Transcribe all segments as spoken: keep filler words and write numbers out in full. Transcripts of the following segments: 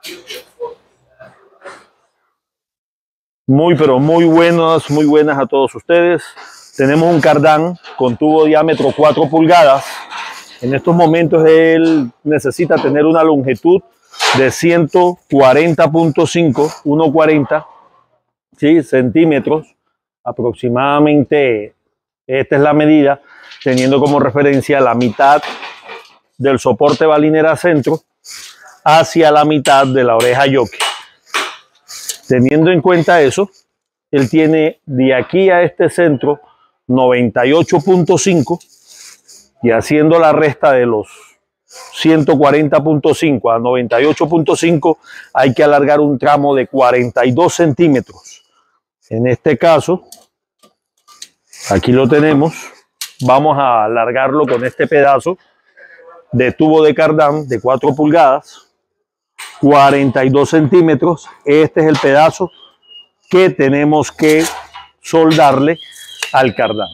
Muy, pero muy buenas, muy buenas a todos ustedes. Tenemos un cardán con tubo de diámetro cuatro pulgadas. En estos momentos él necesita tener una longitud de ciento cuarenta punto cinco, ciento cuarenta, ¿sí? centímetros aproximadamente. Esta es la medida, teniendo como referencia la mitad del soporte balinera centro hacia la mitad de la oreja jockey. Teniendo en cuenta eso, él tiene de aquí a este centro noventa y ocho punto cinco, y haciendo la resta de los ciento cuarenta punto cinco a noventa y ocho punto cinco hay que alargar un tramo de cuarenta y dos centímetros. En este caso, aquí lo tenemos. Vamos a alargarlo con este pedazo de tubo de cardán de cuatro pulgadas. cuarenta y dos centímetros. Este es el pedazo que tenemos que soldarle al cardán.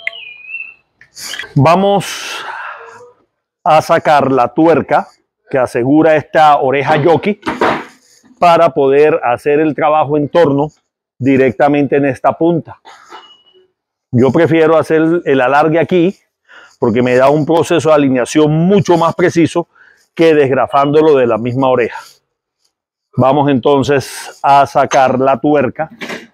Vamos a sacar la tuerca que asegura esta oreja jockey para poder hacer el trabajo en torno directamente en esta punta. Yo prefiero hacer el alargue aquí porque me da un proceso de alineación mucho más preciso que desgrafándolo de la misma oreja. Vamos entonces a sacar la tuerca.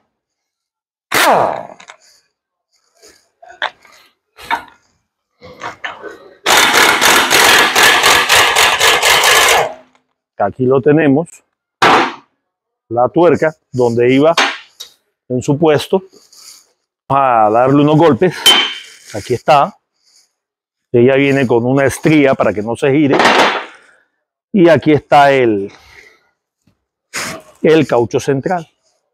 Aquí lo tenemos, la tuerca donde iba en su puesto. Vamos a darle unos golpes. Aquí está. Ella viene con una estría para que no se gire. Y aquí está el, el caucho central.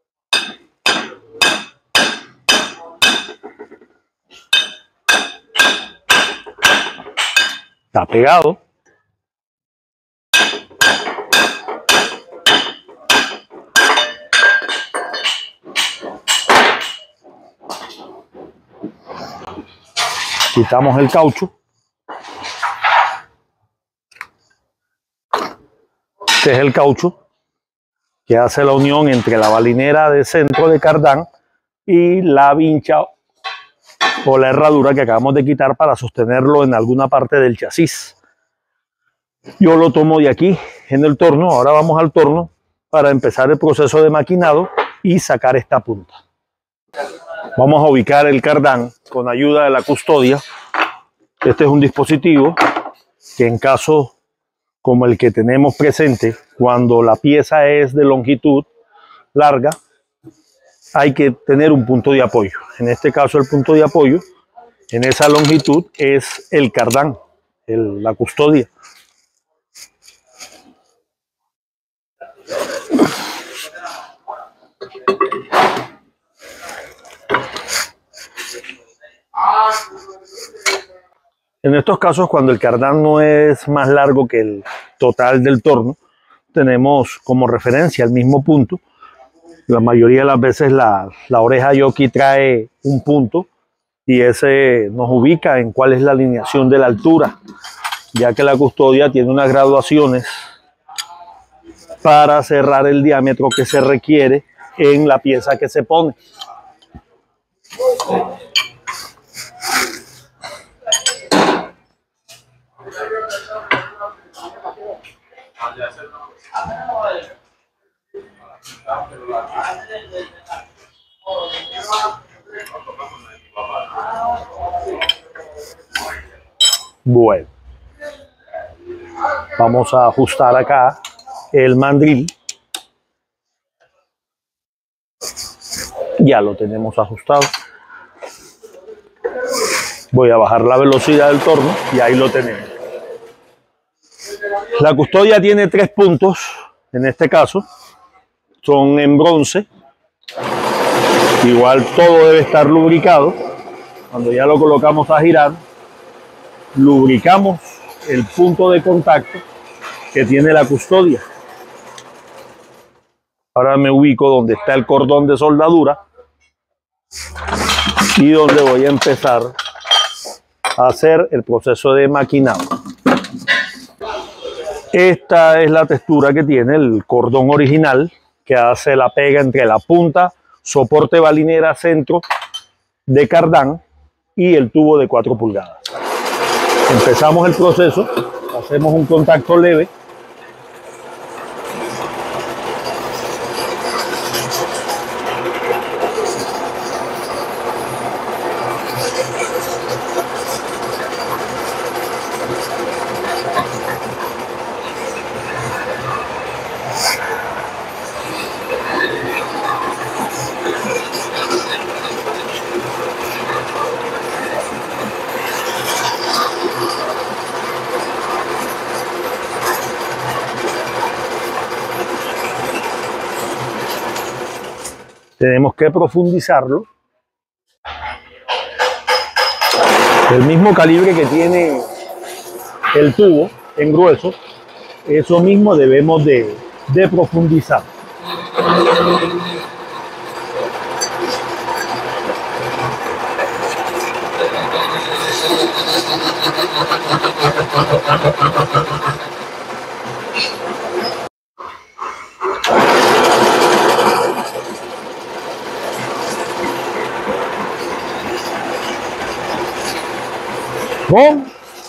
Está pegado. Quitamos el caucho. Este es el caucho que hace la unión entre la balinera de centro de cardán y la vincha o la herradura que acabamos de quitar para sostenerlo en alguna parte del chasis. Yo lo tomo de aquí en el torno. Ahora vamos al torno para empezar el proceso de maquinado y sacar esta punta. Vamos a ubicar el cardán con ayuda de la custodia. Este es un dispositivo que, en caso como el que tenemos presente, cuando la pieza es de longitud larga, hay que tener un punto de apoyo. En este caso, el punto de apoyo en esa longitud es el cardán, el, la custodia. En estos casos, cuando el cardán no es más largo que el total del torno, tenemos como referencia el mismo punto. La mayoría de las veces la, la oreja jockey trae un punto y ese nos ubica en cuál es la alineación de la altura, ya que la custodia tiene unas graduaciones para cerrar el diámetro que se requiere en la pieza que se pone. Bueno, vamos a ajustar acá el mandril. Ya lo tenemos ajustado. Voy a bajar la velocidad del torno y ahí lo tenemos. La custodia tiene tres puntos, en este caso, son en bronce. Igual todo debe estar lubricado. Cuando ya lo colocamos a girar, lubricamos el punto de contacto que tiene la custodia. Ahora me ubico donde está el cordón de soldadura y donde voy a empezar a hacer el proceso de maquinado. Esta es la textura que tiene el cordón original, que hace la pega entre la punta, soporte balinera centro de cardán y el tubo de cuatro pulgadas. Empezamos el proceso, hacemos un contacto leve. Tenemos que profundizarlo. El mismo calibre que tiene el tubo en grueso, eso mismo debemos de, de profundizar. ¿Cómo?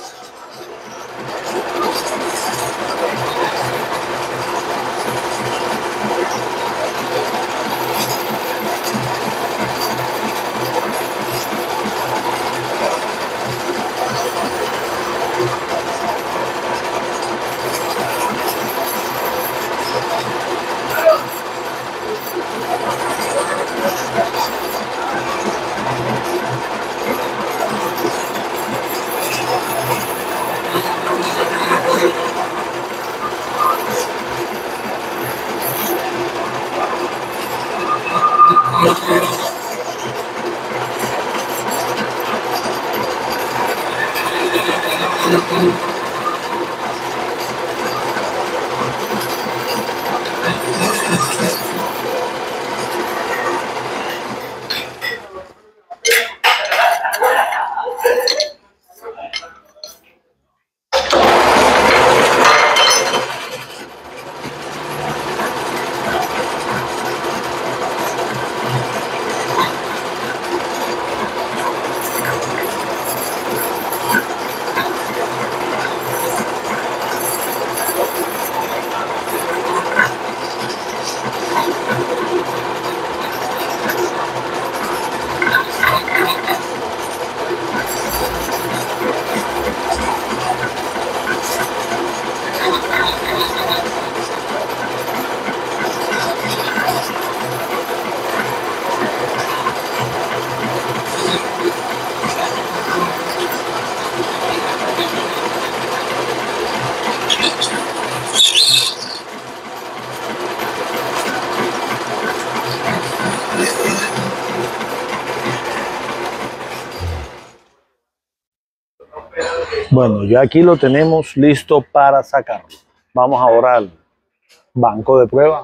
Bueno, ya aquí lo tenemos listo para sacarlo. Vamos ahora al banco de prueba.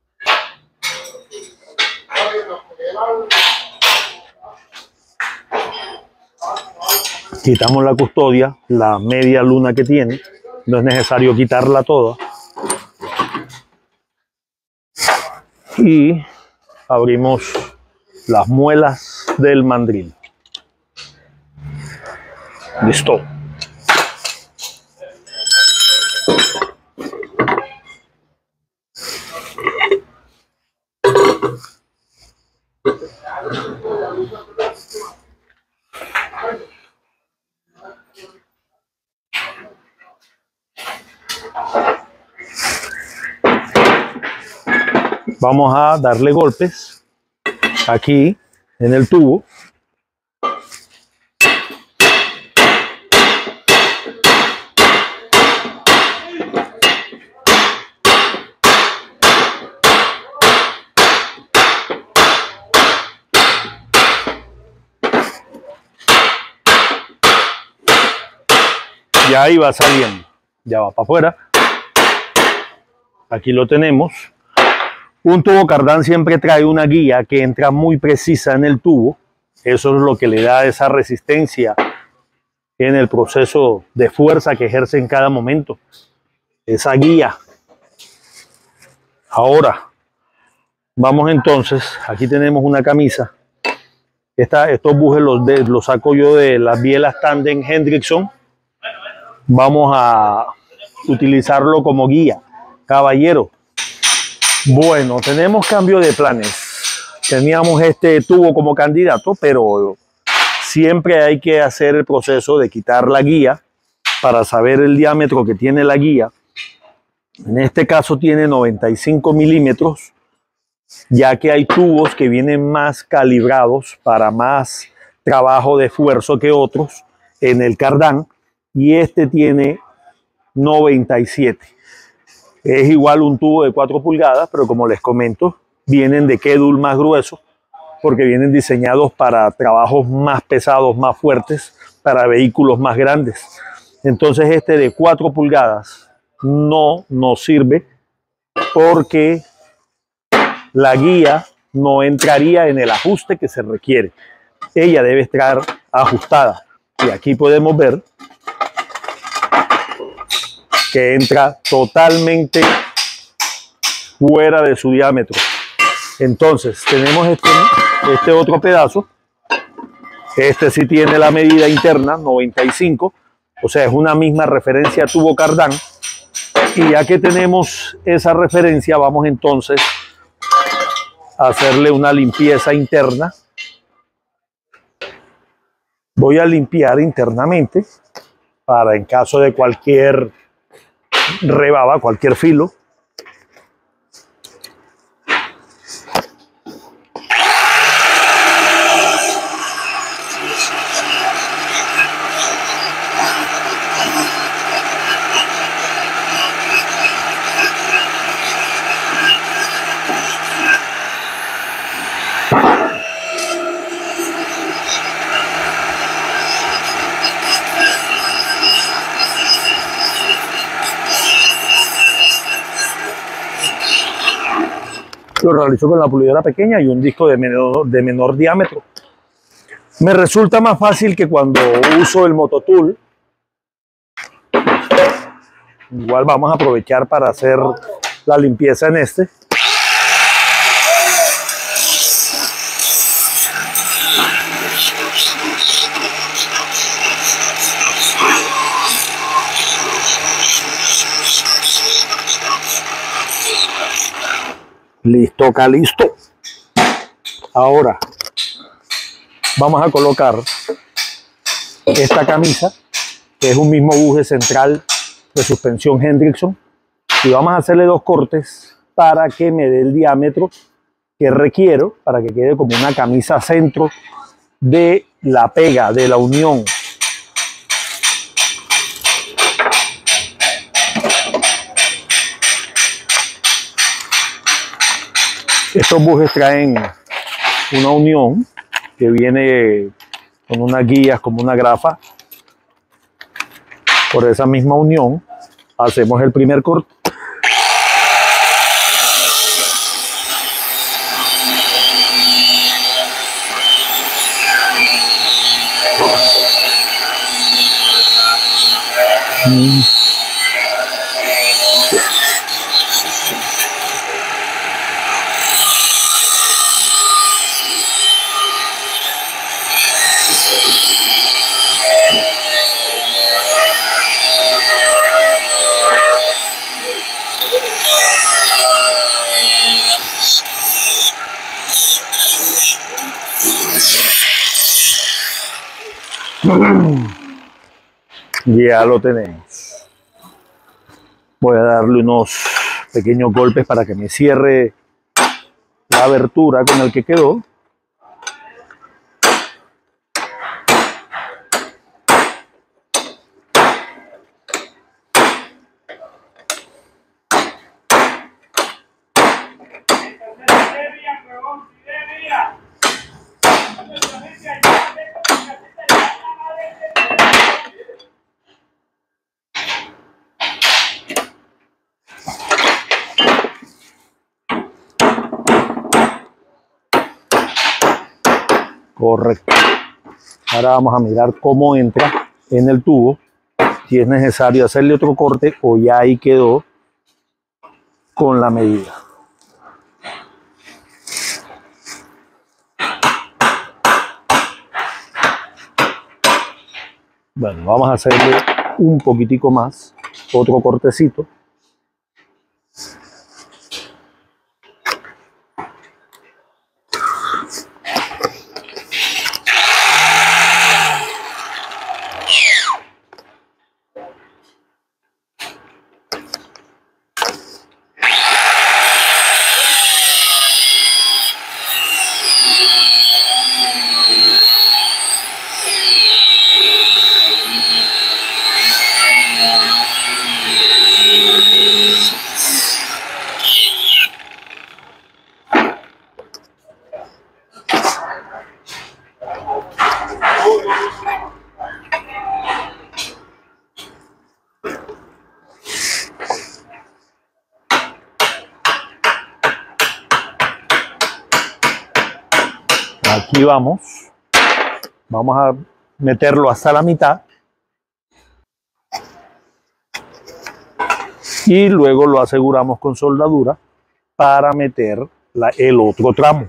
Quitamos la custodia, la media luna que tiene. No es necesario quitarla toda. Y abrimos las muelas del mandril. Listo. Vamos a darle golpes aquí en el tubo. Y ahí va saliendo, ya va para afuera. Aquí lo tenemos. Un tubo cardán siempre trae una guía que entra muy precisa en el tubo. Eso es lo que le da esa resistencia en el proceso de fuerza que ejerce en cada momento. esa guía. Ahora, vamos entonces, aquí tenemos una camisa. Esta, estos bujes los, de, los saco yo de las bielas Tandem Hendrickson. Vamos a utilizarlo como guía. Caballero, bueno, tenemos cambio de planes. Teníamos este tubo como candidato, pero siempre hay que hacer el proceso de quitar la guía para saber el diámetro que tiene la guía. En este caso tiene noventa y cinco milímetros, ya que hay tubos que vienen más calibrados para más trabajo de esfuerzo que otros en el cardán, y este tiene noventa y siete. Es igual un tubo de cuatro pulgadas, pero como les comento, vienen de quedul más grueso, porque vienen diseñados para trabajos más pesados, más fuertes, para vehículos más grandes. Entonces este de cuatro pulgadas no nos sirve porque la guía no entraría en el ajuste que se requiere. Ella debe estar ajustada. Y aquí podemos ver que entra totalmente fuera de su diámetro. Entonces tenemos este, este otro pedazo. Este sí tiene la medida interna, noventa y cinco. O sea, es una misma referencia tubo cardán. Y ya que tenemos esa referencia, vamos entonces a hacerle una limpieza interna. Voy a limpiar internamente para, en caso de cualquier rebaba, cualquier filo, lo realizo con la pulidora pequeña y un disco de menor, de menor diámetro. Me resulta más fácil que cuando uso el mototool. Igual vamos a aprovechar para hacer la limpieza en este. Listo, acá listo. Ahora vamos a colocar esta camisa, que es un mismo buje central de suspensión Hendrickson, y vamos a hacerle dos cortes para que me dé el diámetro que requiero para que quede como una camisa centro de la pega, de la unión. Estos bujes traen una unión que viene con unas guías como una grafa. Por esa misma unión hacemos el primer corte. Mm. Ya lo tenemos. Voy a darle unos pequeños golpes para que me cierre la abertura con el que quedó. Correcto. Ahora vamos a mirar cómo entra en el tubo si es necesario hacerle otro corte o ya ahí quedó con la medida. Bueno, vamos a hacerle un poquitico más, otro cortecito. Aquí vamos, vamos a meterlo hasta la mitad y luego lo aseguramos con soldadura para meter la, el otro tramo.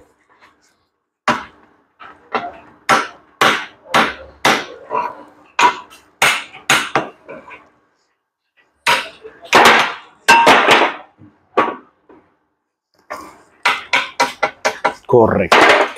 Correcto.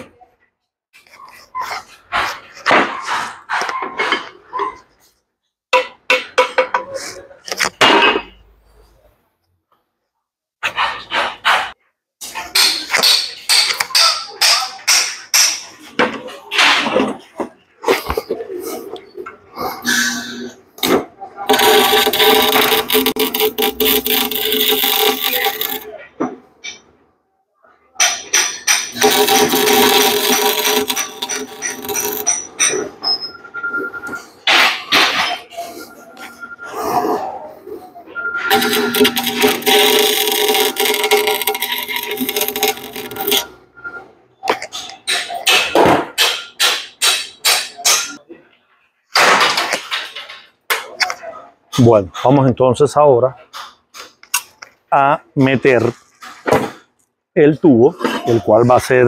Bueno, vamos entonces ahora a meter el tubo, el cual va a ser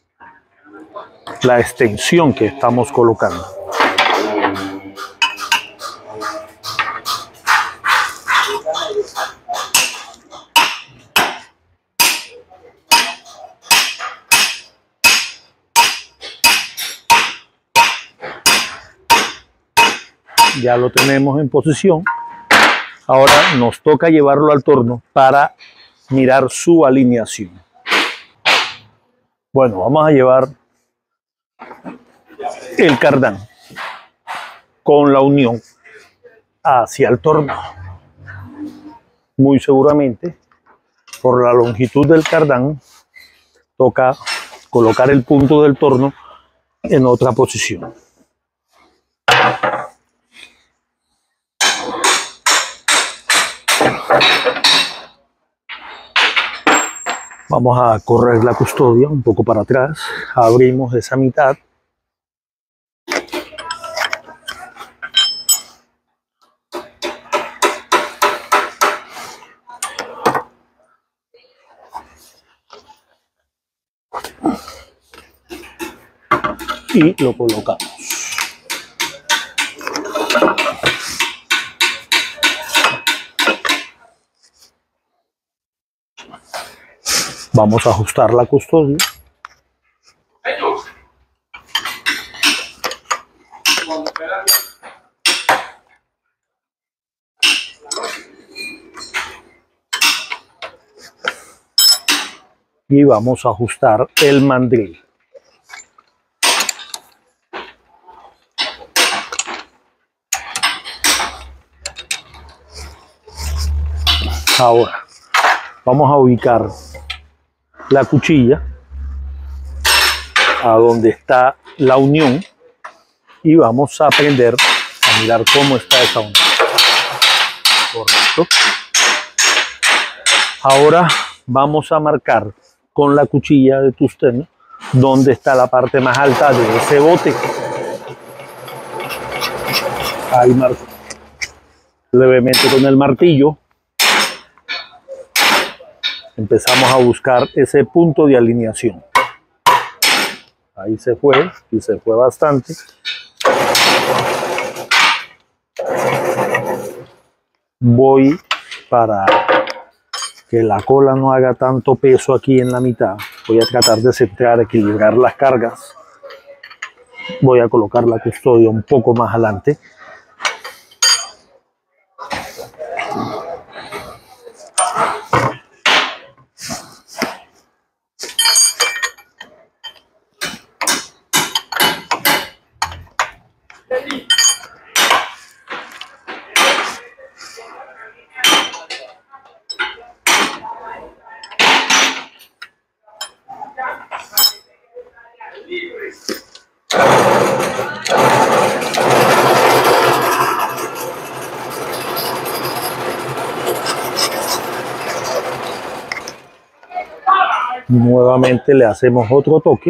la extensión que estamos colocando. Ya lo tenemos en posición. Ahora nos toca llevarlo al torno para mirar su alineación. Bueno, vamos a llevar el cardán con la unión hacia el torno. Muy seguramente, por la longitud del cardán, toca colocar el punto del torno en otra posición. Vamos a correr la custodia un poco para atrás, abrimos esa mitad. Y lo colocamos. Vamos a ajustar la custodia. Y vamos a ajustar el mandril. Ahora vamos a ubicar la cuchilla a donde está la unión y vamos a aprender a mirar cómo está esa unión. Correcto. Ahora vamos a marcar con la cuchilla de tusteno donde está la parte más alta de ese bote. Ahí marco. levemente con el martillo. Empezamos a buscar ese punto de alineación. Ahí se fue, y se fue bastante. Voy para que la cola no haga tanto peso aquí en la mitad. Voy a tratar de centrar, equilibrar las cargas. Voy a colocar la custodia un poco más adelante. Nuevamente le hacemos otro toque.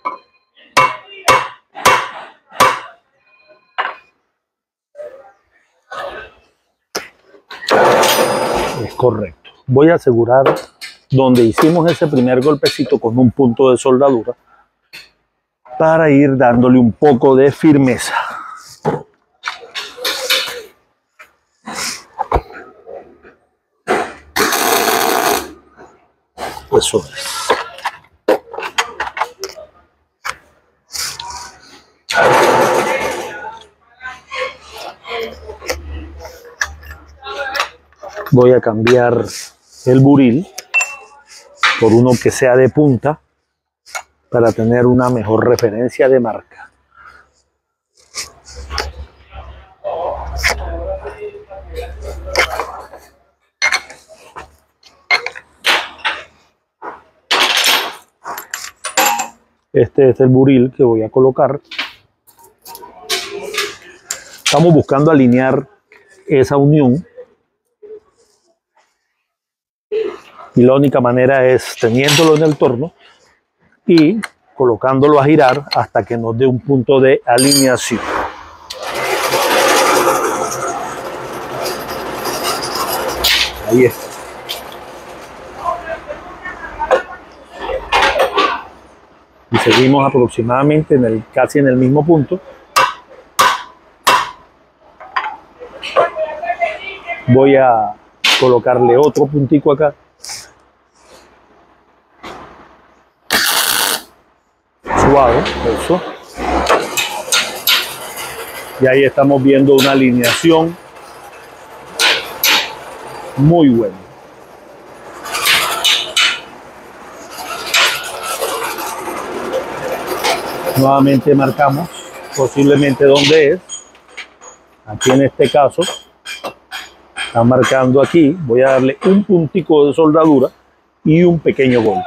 Es correcto. Voy a asegurar donde hicimos ese primer golpecito con un punto de soldadura para ir dándole un poco de firmeza. Eso es. Voy a cambiar el buril por uno que sea de punta para tener una mejor referencia de marca. Este es el buril que voy a colocar. Estamos buscando alinear esa unión. Y la única manera es teniéndolo en el torno y colocándolo a girar hasta que nos dé un punto de alineación. Ahí está. Y seguimos aproximadamente en el, casi en el mismo punto. Voy a colocarle otro puntico acá. Suave, eso. Y ahí estamos viendo una alineación muy buena. Nuevamente marcamos posiblemente dónde es. Aquí en este caso está marcando aquí. Voy a darle un puntico de soldadura y un pequeño golpe.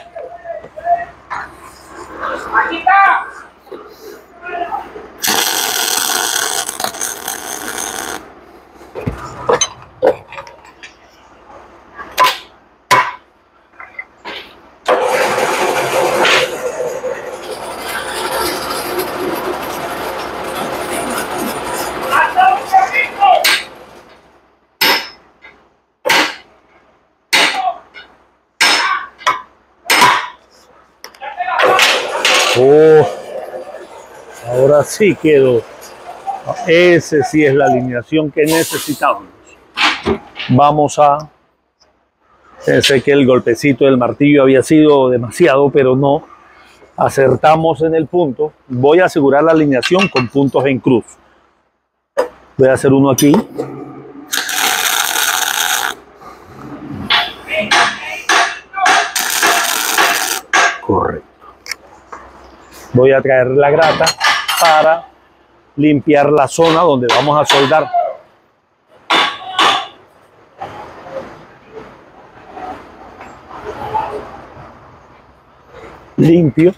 Oh, ahora sí quedó. Ese sí es la alineación que necesitábamos. Vamos a... Pensé que el golpecito del martillo había sido demasiado, pero no. Acertamos en el punto. Voy a asegurar la alineación con puntos en cruz. Voy a hacer uno aquí. Correcto. Voy a traer la grata para limpiar la zona donde vamos a soldar. Limpio.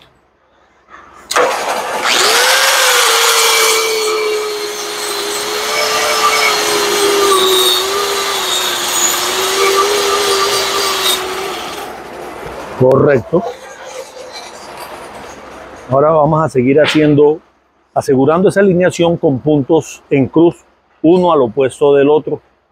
Correcto. Ahora vamos a seguir haciendo, asegurando esa alineación con puntos en cruz, uno al opuesto del otro,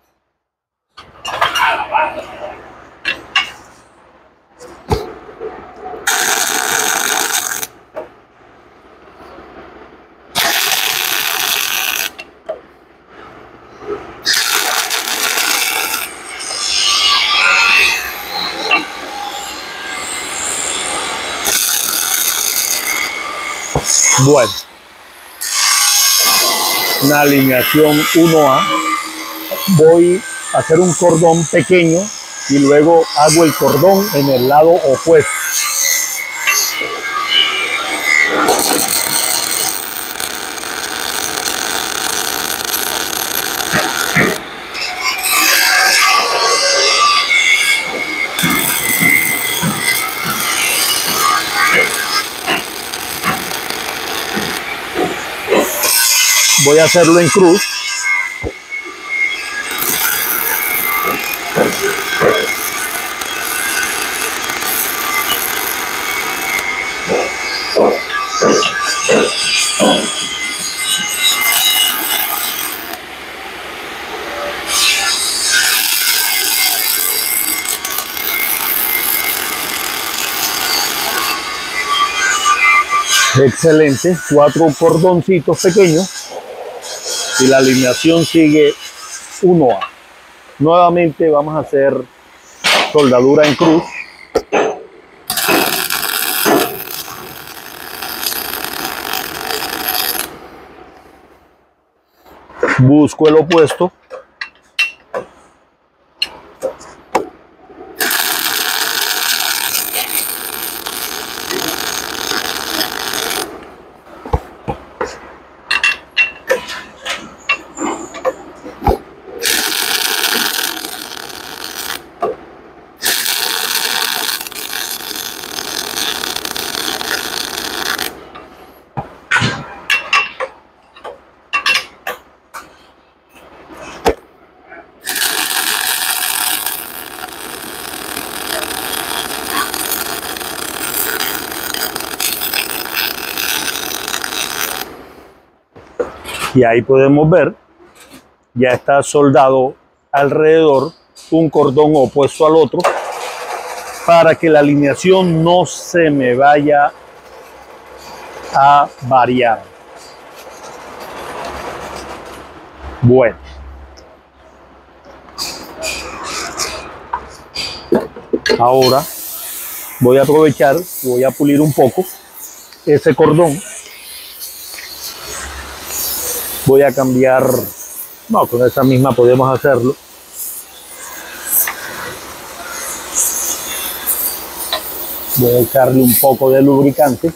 Bueno, una alineación uno A. Voy a hacer un cordón pequeño y luego hago el cordón en el lado opuesto. Voy a hacerlo en cruz. Excelente, cuatro cordoncitos pequeños y la alineación sigue uno A. Nuevamente vamos a hacer soldadura en cruz. Busco el opuesto. Y ahí podemos ver, ya está soldado alrededor un cordón opuesto al otro para que la alineación no se me vaya a variar. Bueno. Ahora voy a aprovechar, voy a pulir un poco ese cordón. Voy a cambiar, no, con esa misma podemos hacerlo. Voy a echarle un poco de lubricante.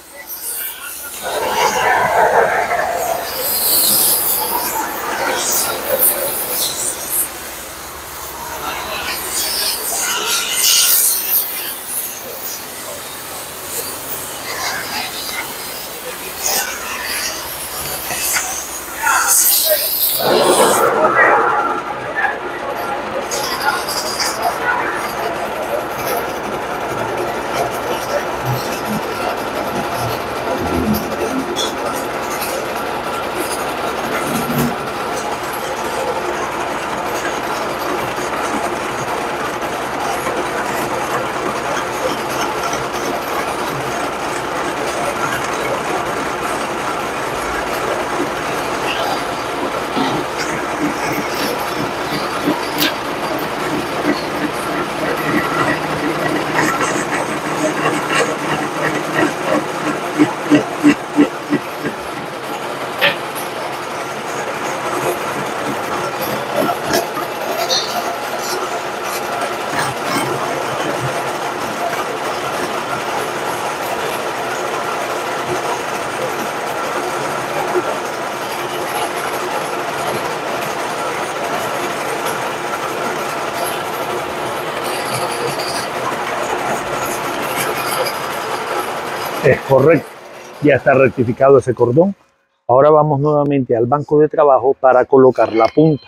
Es correcto, ya está rectificado ese cordón. Ahora vamos nuevamente al banco de trabajo para colocar la punta.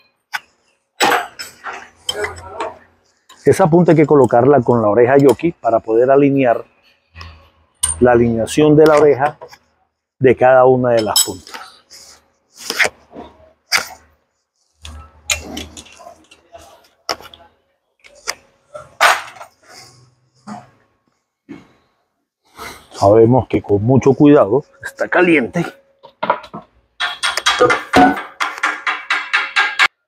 Esa punta hay que colocarla con la oreja jockey para poder alinear la alineación de la oreja de cada una de las puntas. Sabemos que con mucho cuidado, está caliente.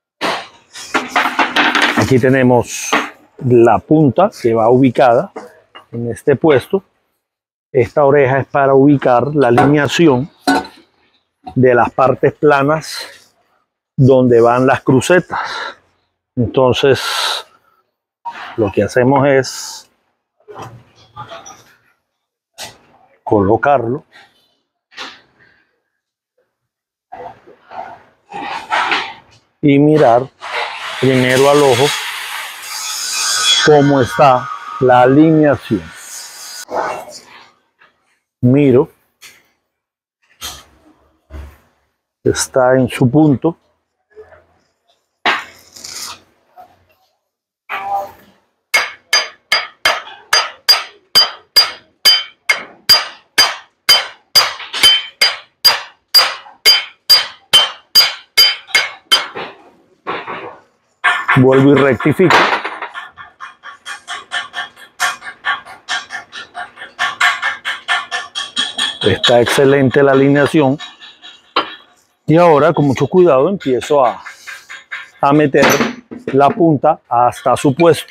Aquí tenemos la punta que va ubicada en este puesto. Esta oreja es para ubicar la alineación de las partes planas donde van las crucetas. Entonces, lo que hacemos es colocarlo y mirar primero al ojo cómo está la alineación. Miro, está en su punto. Vuelvo y rectifico. Está excelente la alineación. Y ahora, con mucho cuidado, empiezo a, a meter la punta hasta su puesto.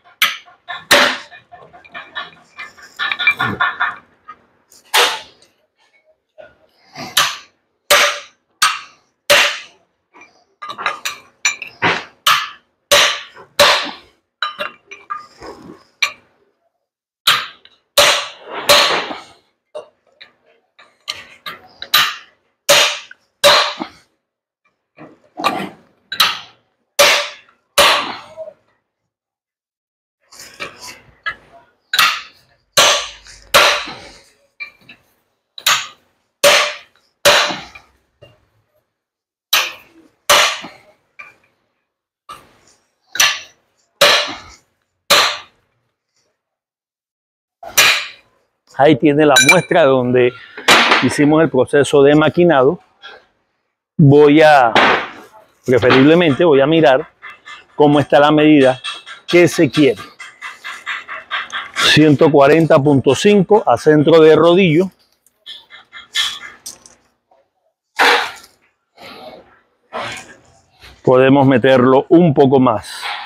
Ahí tiene la muestra donde hicimos el proceso de maquinado. Voy a, preferiblemente, voy a mirar cómo está la medida que se quiere. ciento cuarenta punto cinco a centro de rodillo. Podemos meterlo un poco más.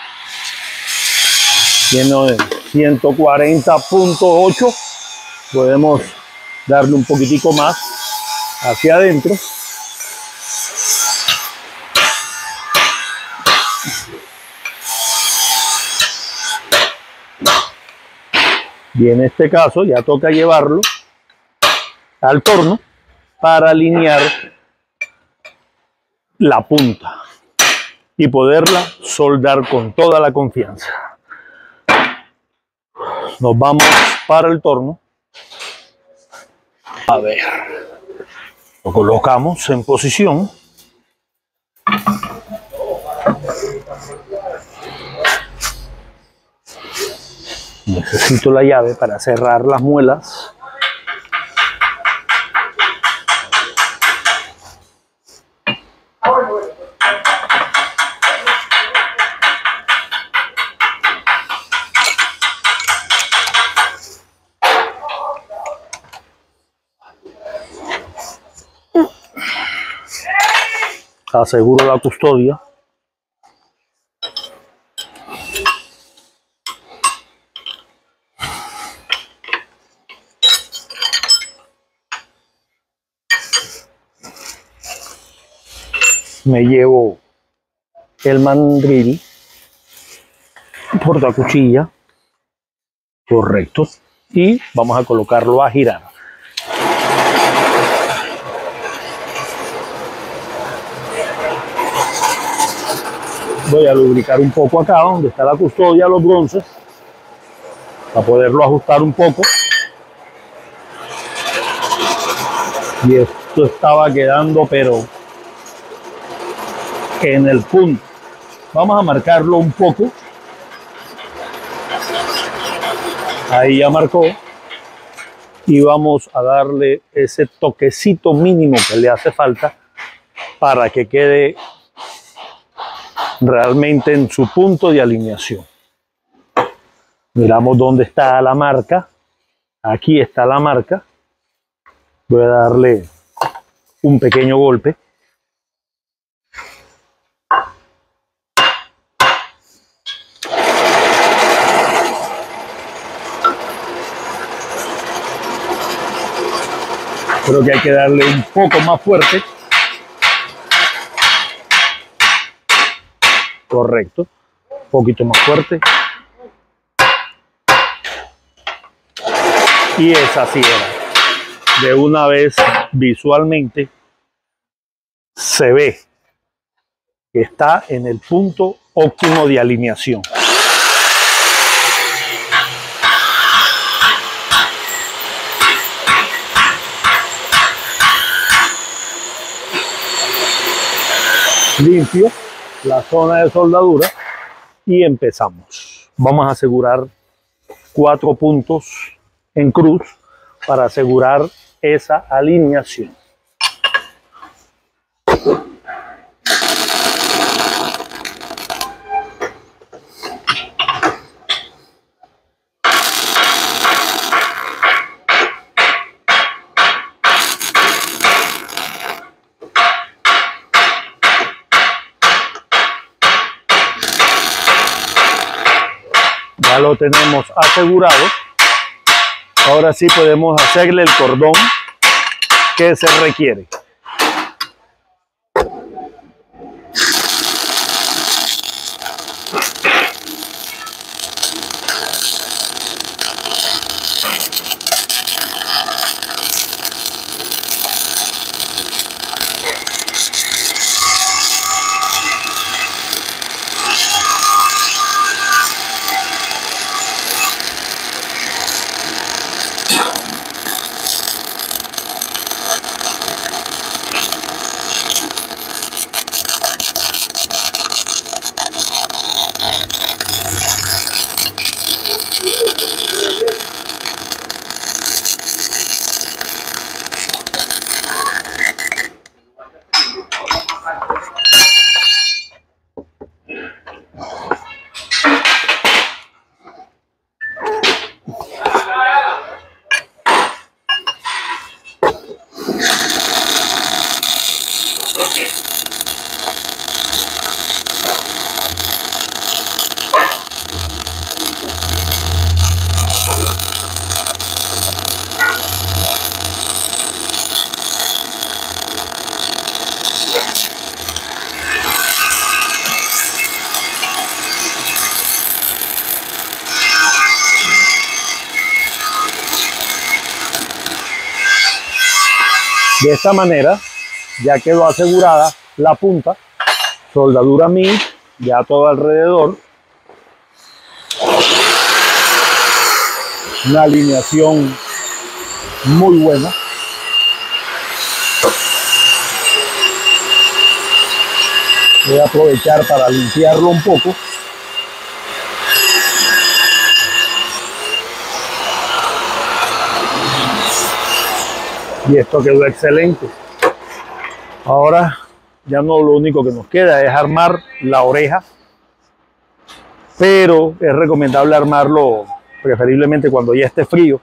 Lleno de ciento cuarenta punto ocho. Podemos darle un poquitico más hacia adentro. Y en este caso ya toca llevarlo al torno para alinear la punta y poderla soldar con toda la confianza. Nos vamos para el torno. A ver, lo colocamos en posición. Necesito la llave para cerrar las muelas. Aseguro la custodia. Me llevo el mandril, portacuchilla, correcto, y vamos a colocarlo a girar. Voy a lubricar un poco acá donde está la custodia, los bronces, para poderlo ajustar un poco. Y esto estaba quedando pero en el punto. Vamos a marcarlo un poco. Ahí ya marcó. Y vamos a darle ese toquecito mínimo que le hace falta para que quede realmente en su punto de alineación. Miramos dónde está la marca. Aquí está la marca. Voy a darle un pequeño golpe. Creo que hay que darle un poco más fuerte. Correcto. Un poquito más fuerte. Y esa sí era. De una vez visualmente se ve que está en el punto óptimo de alineación. Limpio la zona de soldadura y empezamos. Vamos a asegurar cuatro puntos en cruz para asegurar esa alineación. Ya lo tenemos asegurado. Ahora sí podemos hacerle el cordón que se requiere. De esta manera ya quedó asegurada la punta, soldadura mil, ya todo alrededor, una alineación muy buena. Voy a aprovechar para limpiarlo un poco. Y esto quedó excelente. Ahora ya no, lo único que nos queda es armar la oreja, pero es recomendable armarlo preferiblemente cuando ya esté frío.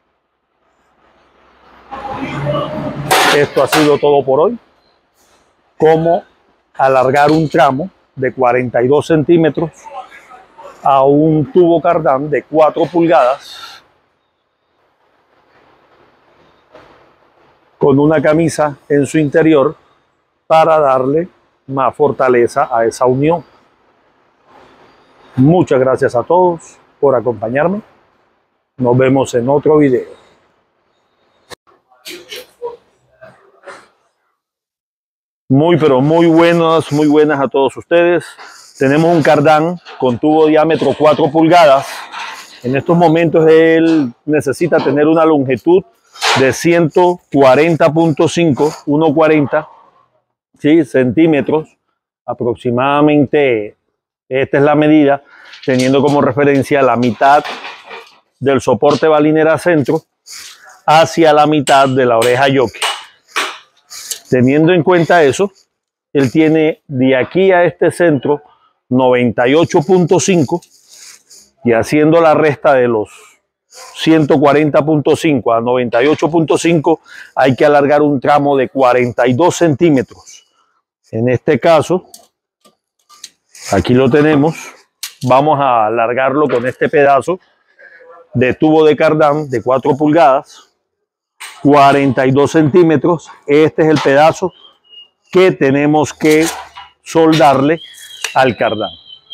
Esto ha sido todo por hoy. Cómo alargar un tramo de cuarenta y dos centímetros a un tubo cardán de cuatro pulgadas con una camisa en su interior para darle más fortaleza a esa unión. Muchas gracias a todos por acompañarme. Nos vemos en otro video. Muy pero muy buenas, muy buenas a todos ustedes. Tenemos un cardán con tubo de diámetro cuatro pulgadas. En estos momentos él necesita tener una longitud de ciento cuarenta punto cinco, ciento cuarenta, ¿sí? centímetros aproximadamente. Esta es la medida, teniendo como referencia la mitad del soporte balinera centro hacia la mitad de la oreja jockey. Teniendo en cuenta eso, él tiene de aquí a este centro noventa y ocho punto cinco, y haciendo la resta de los ciento cuarenta punto cinco a noventa y ocho punto cinco hay que alargar un tramo de cuarenta y dos centímetros. En este caso, aquí lo tenemos. Vamos a alargarlo con este pedazo de tubo de cardán de cuatro pulgadas. cuarenta y dos centímetros. Este es el pedazo que tenemos que soldarle al cardán.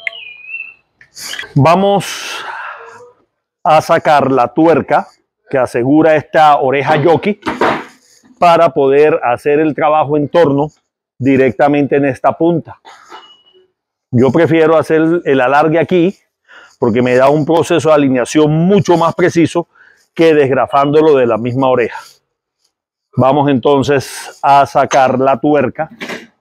Vamos a sacar la tuerca que asegura esta oreja jockey para poder hacer el trabajo en torno directamente en esta punta. Yo prefiero hacer el alargue aquí porque me da un proceso de alineación mucho más preciso que desgrafándolo de la misma oreja. Vamos entonces a sacar la tuerca.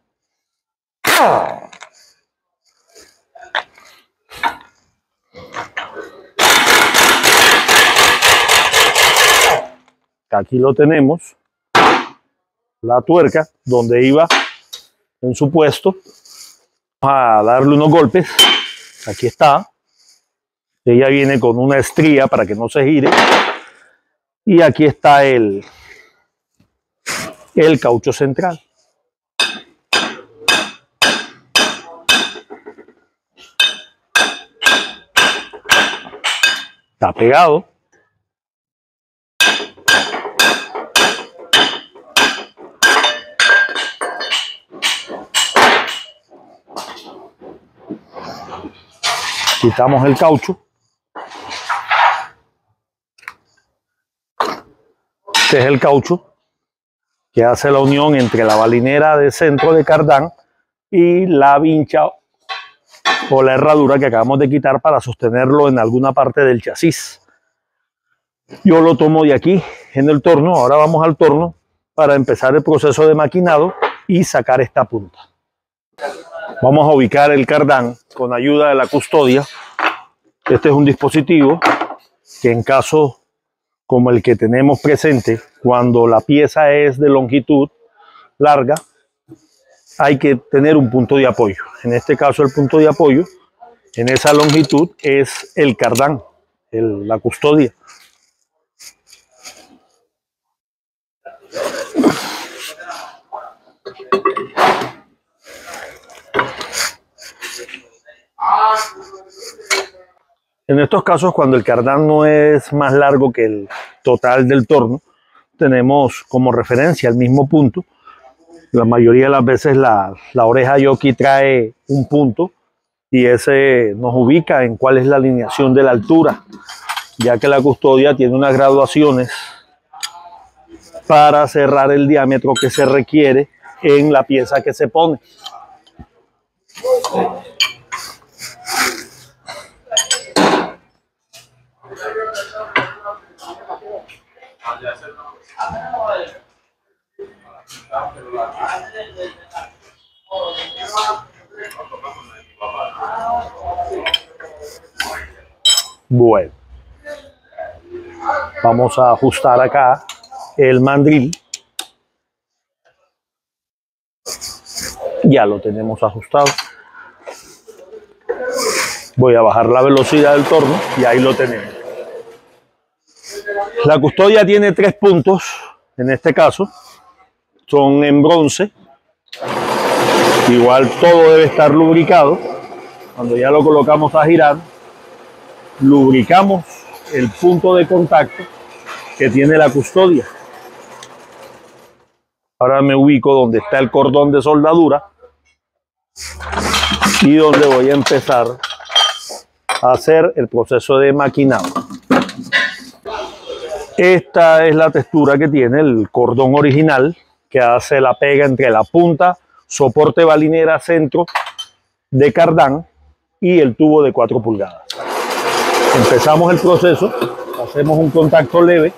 Aquí lo tenemos, la tuerca donde iba en su puesto. Vamos a darle unos golpes. Aquí está. Ella viene con una estría para que no se gire. Y aquí está el, el caucho central. Está pegado. Quitamos el caucho. Este es el caucho que hace la unión entre la balinera de centro de cardán y la vincha o la herradura que acabamos de quitar para sostenerlo en alguna parte del chasis. Yo lo tomo de aquí en el torno. Ahora vamos al torno para empezar el proceso de maquinado y sacar esta punta. Vamos a ubicar el cardán con ayuda de la custodia. Este es un dispositivo que en caso como el que tenemos presente, cuando la pieza es de longitud larga, hay que tener un punto de apoyo. En este caso el punto de apoyo en esa longitud es el cardán, el, la custodia. En estos casos, cuando el cardán no es más largo que el total del torno, tenemos como referencia el mismo punto. La mayoría de las veces la, la oreja jockey trae un punto y ese nos ubica en cuál es la alineación de la altura, ya que la custodia tiene unas graduaciones para cerrar el diámetro que se requiere en la pieza que se pone. Bueno, vamos a ajustar acá el mandril. Ya lo tenemos ajustado. Voy a bajar la velocidad del torno y ahí lo tenemos. La custodia tiene tres puntos, en este caso, son en bronce. Igual todo debe estar lubricado. Cuando ya lo colocamos a girar, lubricamos el punto de contacto que tiene la custodia. Ahora me ubico donde está el cordón de soldadura y donde voy a empezar a hacer el proceso de maquinado. Esta es la textura que tiene el cordón original, que hace la pega entre la punta, soporte balinera centro de cardán y el tubo de cuatro pulgadas. Empezamos el proceso, hacemos un contacto leve.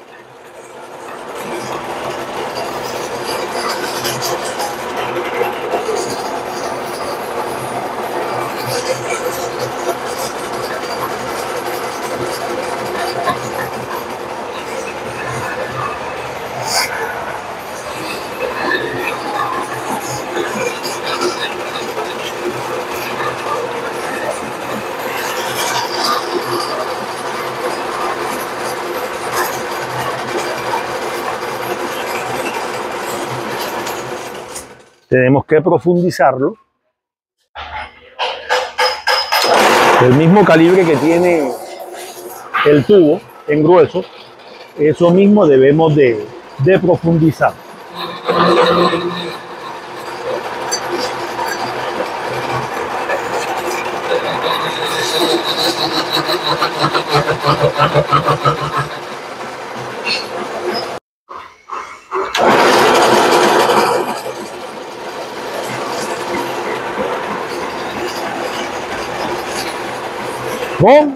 Tenemos que profundizarlo. El mismo calibre que tiene el tubo en grueso, eso mismo debemos de, de profundizar. Bon.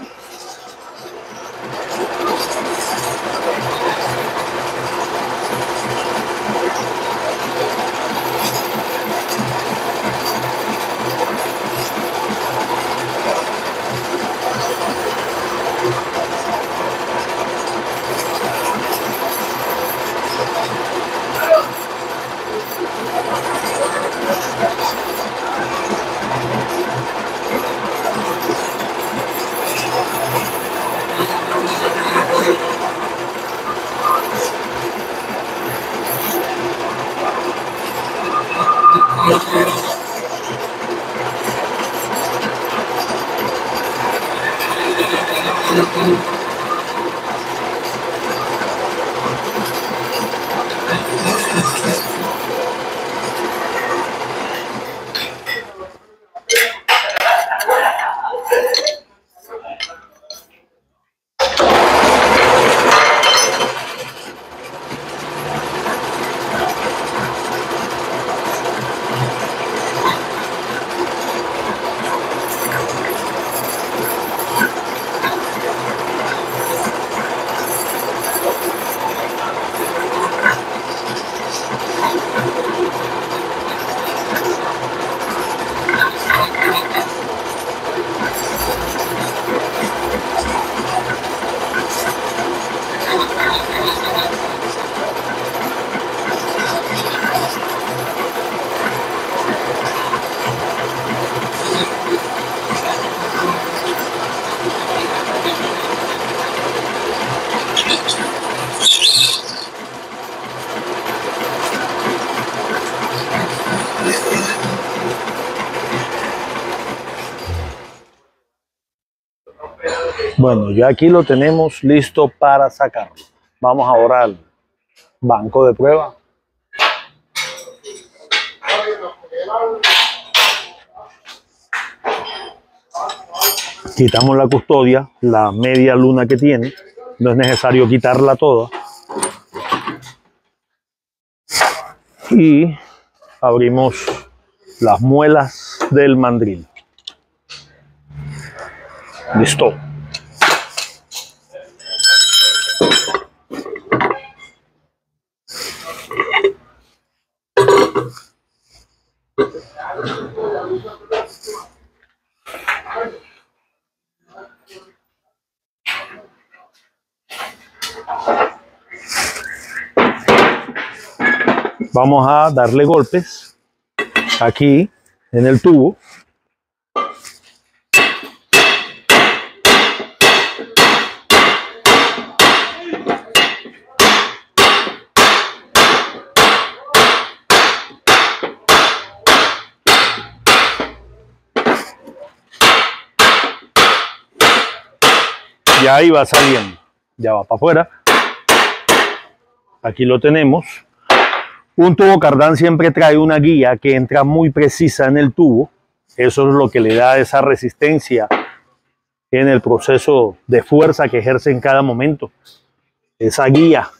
Bueno, ya aquí lo tenemos listo para sacarlo. Vamos ahora al banco de prueba. Quitamos la custodia, la media luna que tiene. No es necesario quitarla toda. Y abrimos las muelas del mandril. Listo. Vamos a darle golpes aquí en el tubo. Ya ahí va saliendo, ya va para afuera. Aquí lo tenemos. Un tubo cardán siempre trae una guía que entra muy precisa en el tubo. Eso es lo que le da esa resistencia en el proceso de fuerza que ejerce en cada momento. Esa guía.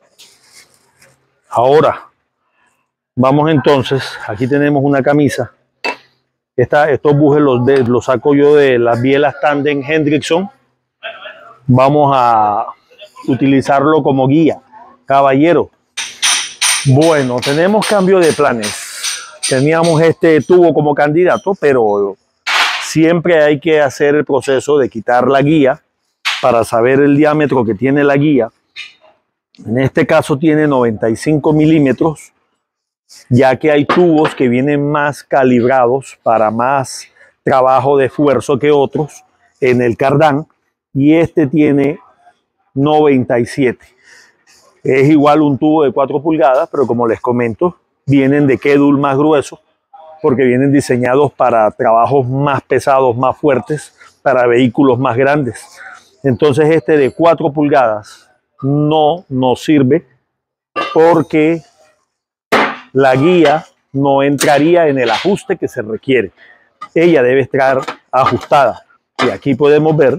Ahora, vamos entonces, aquí tenemos una camisa. Esta, estos bujes los, de, los saco yo de las bielas Tandem Hendrickson. Vamos a utilizarlo como guía. Caballero. Bueno, tenemos cambio de planes. Teníamos este tubo como candidato, pero siempre hay que hacer el proceso de quitar la guía para saber el diámetro que tiene la guía. En este caso tiene noventa y cinco milímetros, ya que hay tubos que vienen más calibrados para más trabajo de esfuerzo que otros en el cardán, y este tiene noventa y siete. Es igual un tubo de cuatro pulgadas, pero como les comento, vienen de quedul más grueso, porque vienen diseñados para trabajos más pesados, más fuertes, para vehículos más grandes. Entonces este de cuatro pulgadas no nos sirve porque la guía no entraría en el ajuste que se requiere. Ella debe estar ajustada. Y aquí podemos ver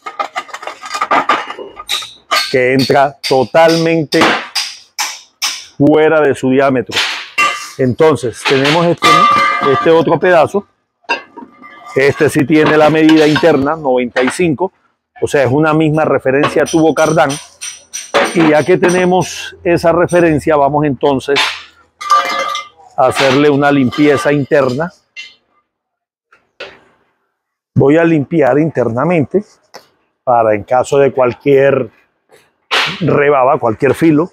que entra totalmente fuera de su diámetro. Entonces tenemos este, este otro pedazo. Este sí tiene la medida interna, noventa y cinco. O sea, es una misma referencia a tubo cardán. Y ya que tenemos esa referencia, vamos entonces a hacerle una limpieza interna. Voy a limpiar internamente para, en caso de cualquier rebaba, cualquier filo,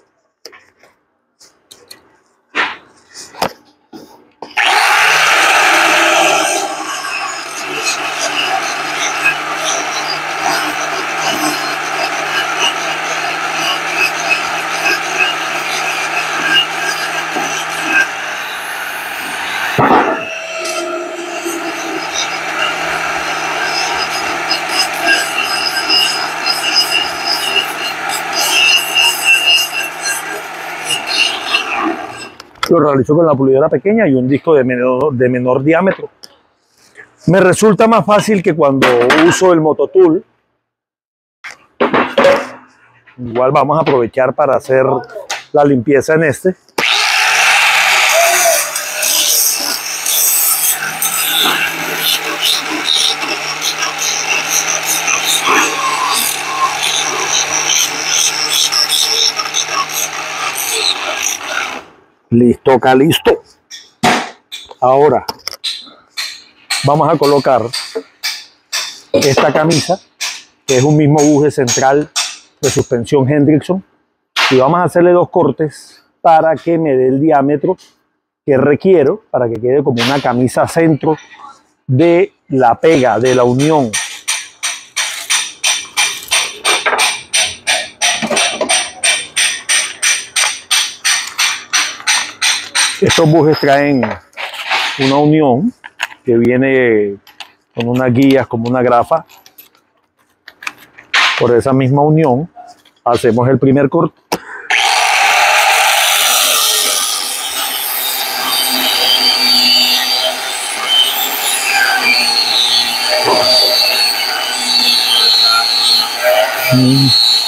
lo realizo con la pulidora pequeña y un disco de menor, de menor diámetro. Me resulta más fácil que cuando uso el Mototool. Igual vamos a aprovechar para hacer la limpieza en este. Listo, acá listo. Ahora vamos a colocar esta camisa, que es un mismo buje central de suspensión Hendrickson, y vamos a hacerle dos cortes para que me dé el diámetro que requiero para que quede como una camisa centro de la pega, de la unión. Estos bujes traen una unión que viene con unas guías como una grafa. Por esa misma unión hacemos el primer corte. Mm.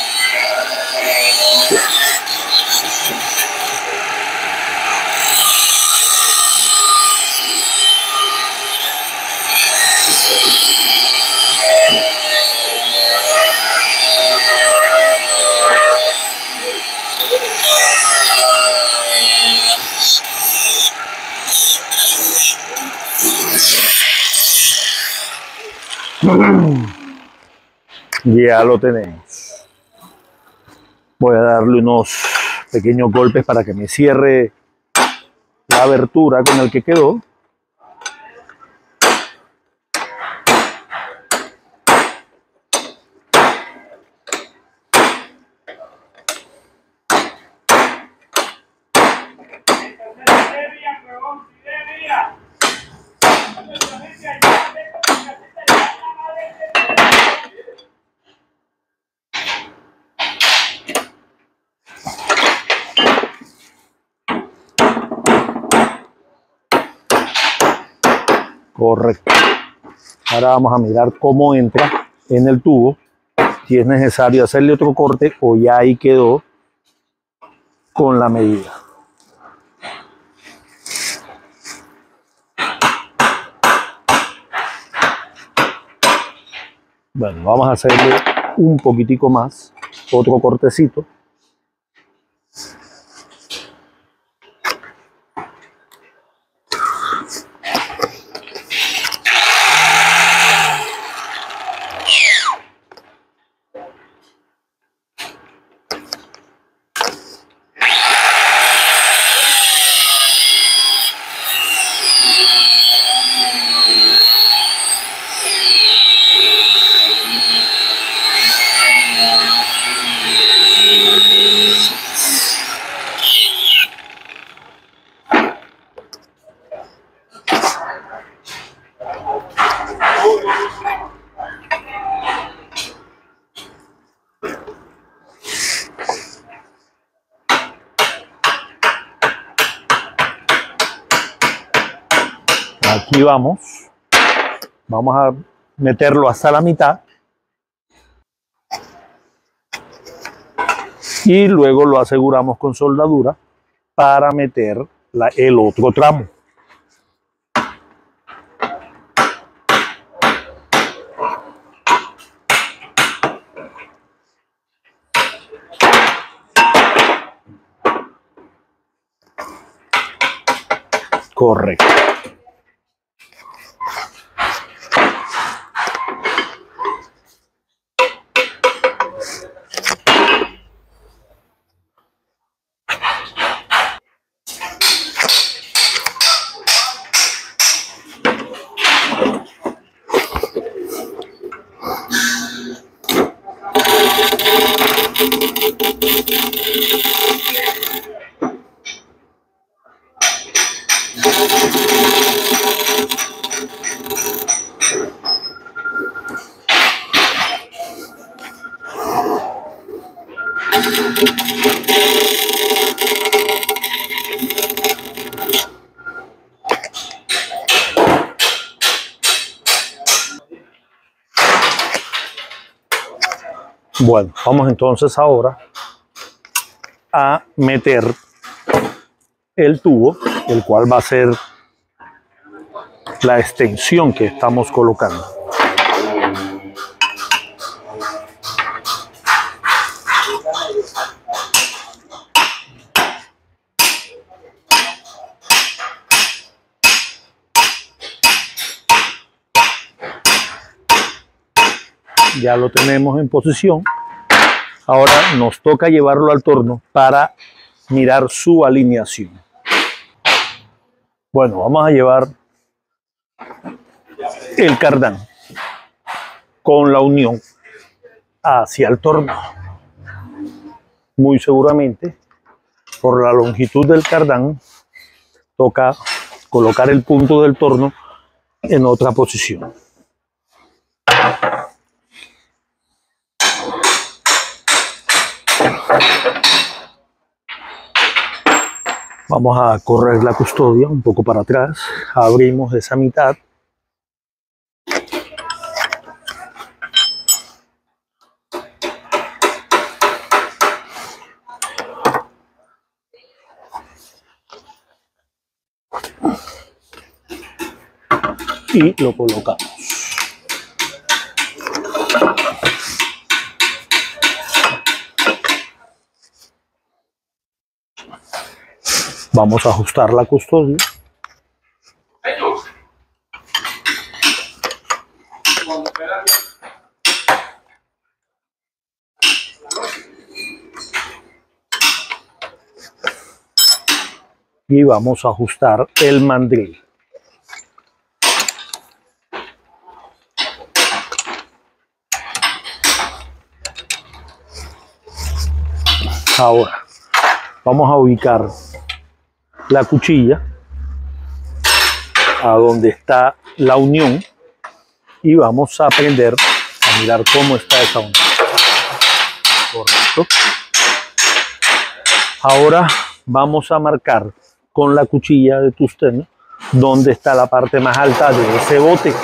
Ya lo tenemos. Voy a darle unos pequeños golpes para que me cierre la abertura con el que quedó. Correcto. Ahora vamos a mirar cómo entra en el tubo, si es necesario hacerle otro corte o ya ahí quedó con la medida. Bueno, vamos a hacerle un poquitico más, otro cortecito. Aquí vamos. Vamos a meterlo hasta la mitad. Y luego lo aseguramos con soldadura para meter la, el otro tramo. Correcto. Bueno, vamos entonces ahora a meter el tubo, el cual va a ser la extensión que estamos colocando. Ya lo tenemos en posición. Ahora nos toca llevarlo al torno para mirar su alineación. Bueno, vamos a llevar el cardán con la unión hacia el torno. Muy seguramente, por la longitud del cardán, toca colocar el punto del torno en otra posición. Vamos a correr la custodia un poco para atrás, abrimos esa mitad. Y lo colocamos. Vamos a ajustar la custodia. Y vamos a ajustar el mandril. Ahora vamos a ubicar la cuchilla a donde está la unión y vamos a aprender a mirar cómo está esa unión. Correcto. Ahora vamos a marcar con la cuchilla de tusteno donde está la parte más alta de ese bote.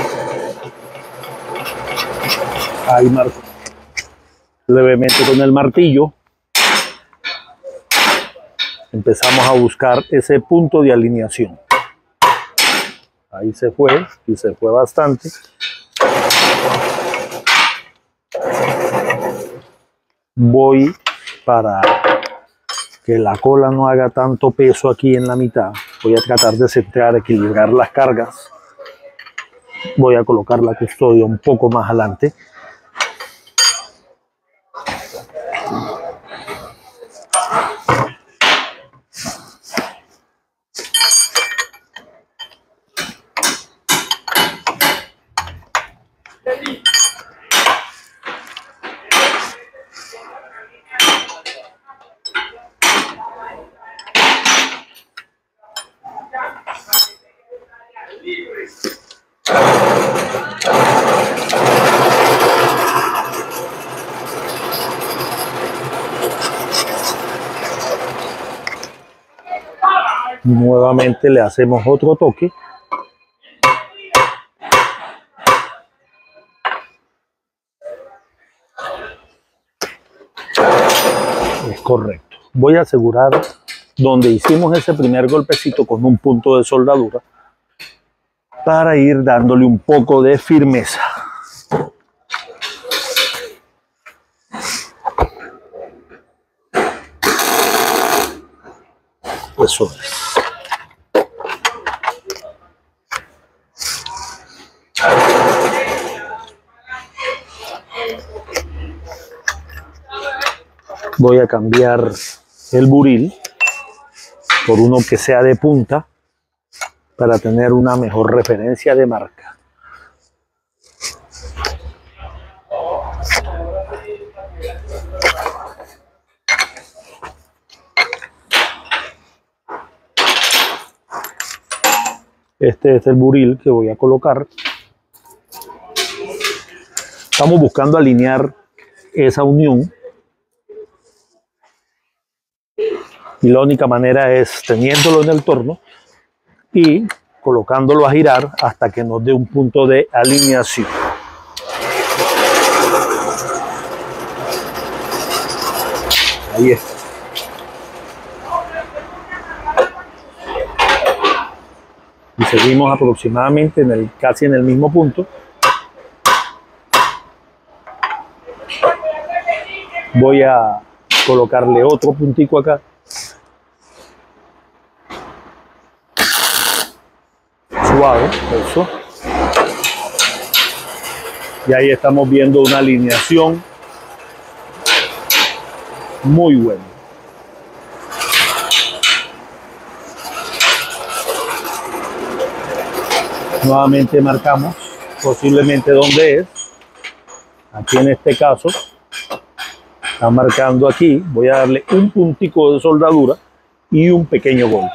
Ahí marco levemente con el martillo. Empezamos a buscar ese punto de alineación. Ahí se fue, y se fue bastante. Voy para que la cola no haga tanto peso aquí en la mitad. Voy a tratar de centrar, equilibrar las cargas. Voy a colocar la custodia un poco más adelante. Nuevamente le hacemos otro toque Correcto. Voy a asegurar donde hicimos ese primer golpecito con un punto de soldadura para ir dándole un poco de firmeza. Eso es. Voy a cambiar el buril por uno que sea de punta para tener una mejor referencia de marca. Este es el buril que voy a colocar. Estamos buscando alinear esa unión. Y la única manera es teniéndolo en el torno y colocándolo a girar hasta que nos dé un punto de alineación. Ahí está. Y seguimos aproximadamente en el, casi en el mismo punto. Voy a colocarle otro puntico acá. Suave, eso. Y ahí estamos viendo una alineación muy buena. Nuevamente marcamos posiblemente dónde es. Aquí en este caso está marcando aquí. Voy a darle un puntico de soldadura y un pequeño golpe.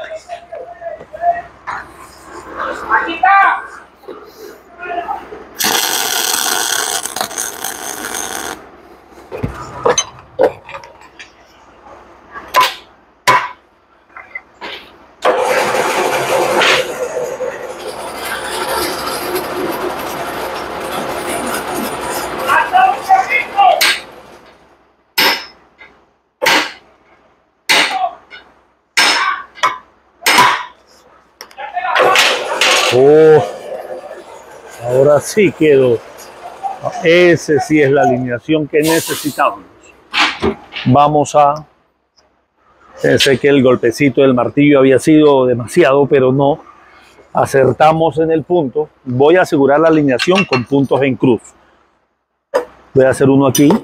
Oh, ahora sí quedó. Ese sí es la alineación que necesitábamos. Vamos a... Pensé que el golpecito del martillo había sido demasiado, pero no. Acertamos en el punto. Voy a asegurar la alineación con puntos en cruz. Voy a hacer uno aquí.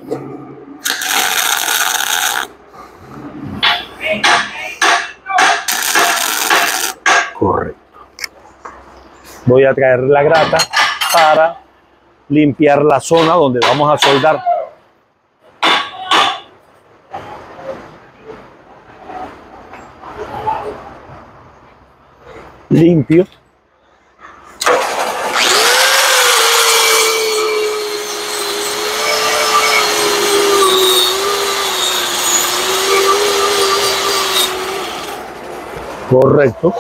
Correcto. Voy a traer la grata para limpiar la zona donde vamos a soldar. Limpio. Correcto.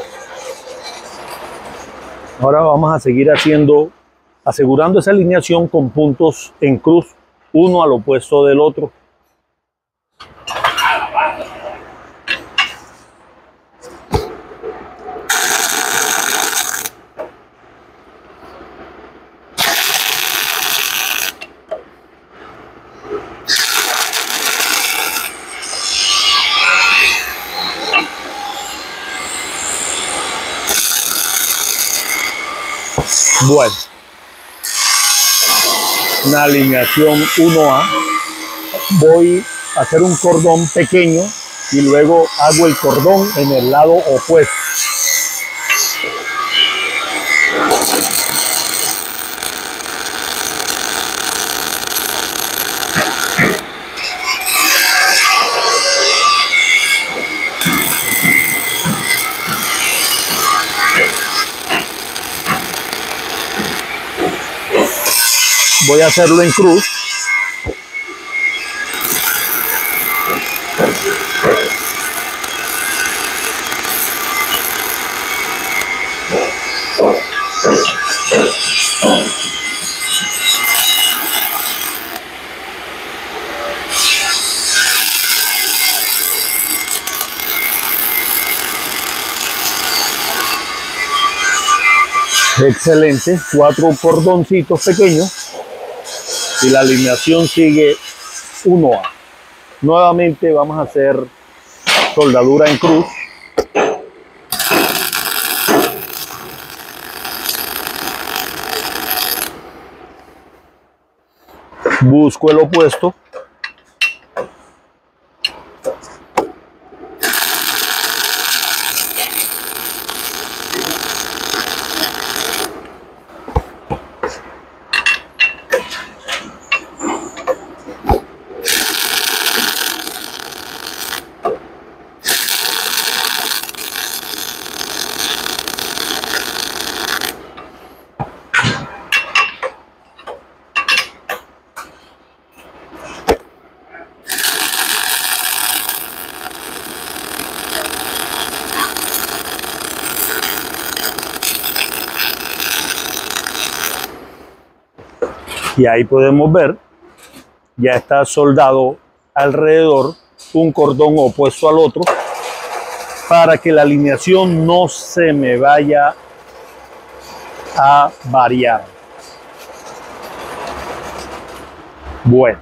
Ahora vamos a seguir haciendo, asegurando esa alineación con puntos en cruz, uno al opuesto del otro. Bueno, una alineación uno A. Voy a hacer un cordón pequeño y luego hago el cordón en el lado opuesto. Voy a hacerlo en cruz. Excelente, cuatro cordoncitos pequeños y la alineación sigue uno A. Nuevamente vamos a hacer soldadura en cruz. Busco el opuesto. Y ahí podemos ver, ya está soldado alrededor un cordón opuesto al otro para que la alineación no se me vaya a variar. Bueno.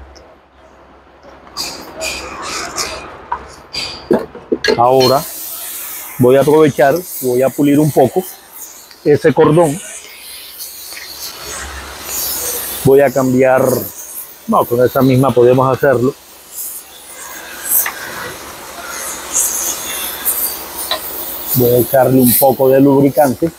Ahora voy a aprovechar, voy a pulir un poco ese cordón. Voy a cambiar, no, con esa misma podemos hacerlo. Voy a echarle un poco de lubricante.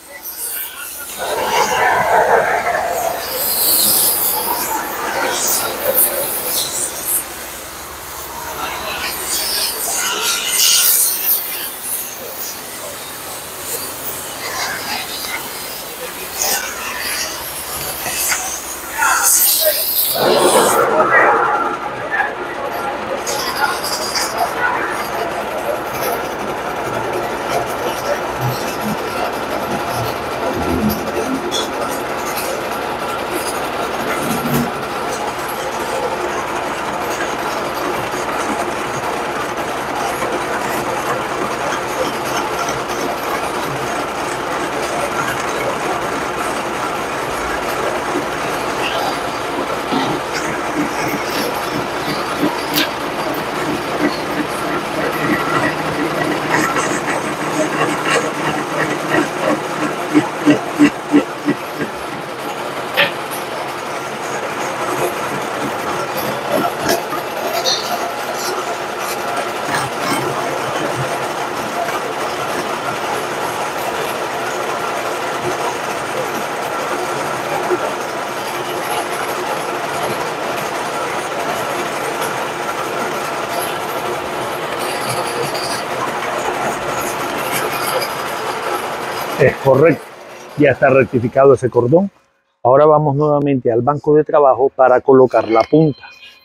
Es correcto, ya está rectificado ese cordón. Ahora vamos nuevamente al banco de trabajo para colocar la punta.